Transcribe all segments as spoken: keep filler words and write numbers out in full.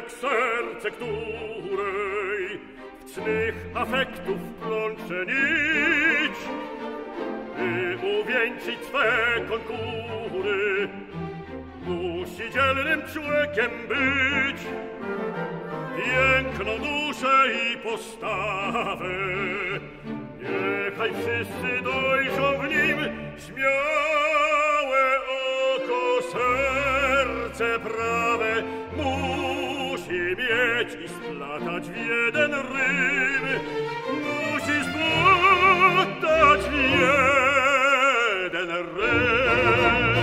człowiek serce, której w cnych afektów plącze nić, by uwieńczyć swe kontury, musi dzielnym człowiekiem być. Piękną duszę i postawę niechaj wszyscy dojrzą w nim, śmiałe oko, serce prawe musi mieć i splatać w jeden rym, musi splatać w jeden rym.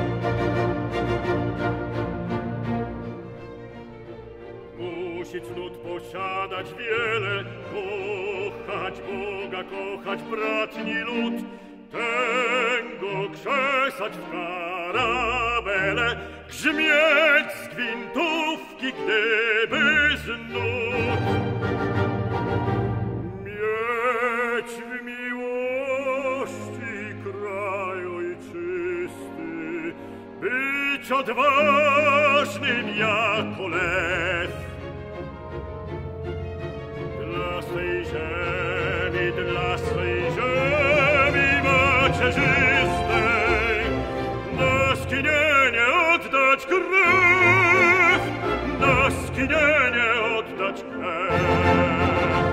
Musi cnót posiadać wiele, kochać Boga, kochać bratni lud, tęgo krzesać w karabele, grzmieć z gwintówki, gdyby znów mieć w miłości kraj ojczysty, być odważnym jako lew. Dla swej ziemi, dla swej ziemi macierzystej, na skinienie oddać krew, na skinienie oddać krew.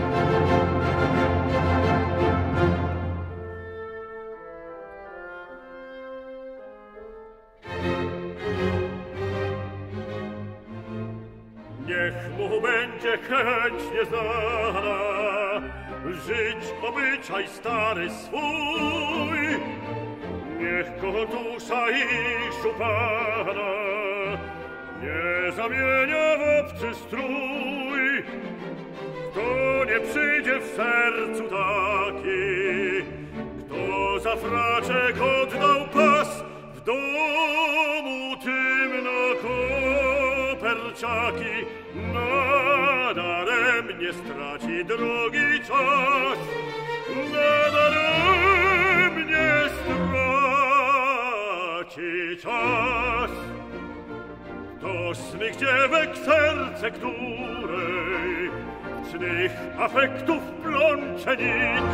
Niech mu będzie chęć nieznana, żyć obyczaj stary swój. Niech go dusza i szupana nie zamienia w obcy strój. Kto nie przyjdzie w sercu taki, kto za fraczek oddał pas, w domu tym na koperciaki, nadaremnie straci drogi czas, nadaremnie straci czas. To swych dziewek serce, której w cnych afektów plącze nić,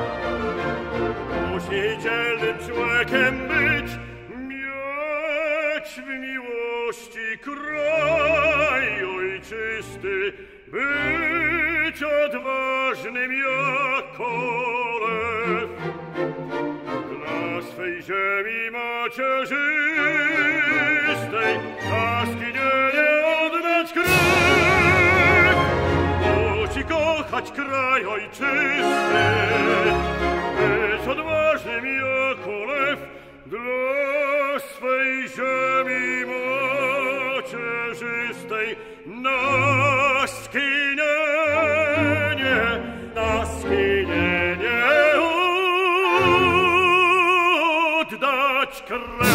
musi dzielnym człowiekiem być, mieć w miłości kraj ojczysty, być odważnym jako lew. Dla swej ziemi macierzystej na skinienie oddać krew, musi kochać kraj ojczysty, być odważnym jako lew. Dla swej ziemi macierzystej na skinienie, na skinienie oddać krew.